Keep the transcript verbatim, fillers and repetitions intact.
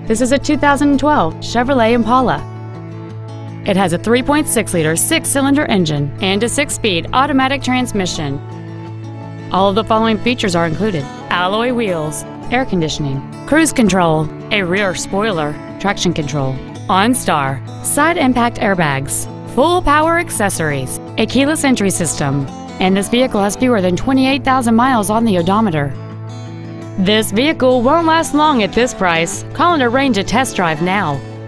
This is a two thousand twelve Chevrolet Impala. It has a three point six liter six-cylinder engine and a six-speed automatic transmission. All of the following features are included: alloy wheels, air conditioning, cruise control, a rear spoiler, traction control, OnStar, side impact airbags, full power accessories, a keyless entry system, and this vehicle has fewer than twenty-eight thousand miles on the odometer. This vehicle won't last long at this price. Call and arrange a test drive now.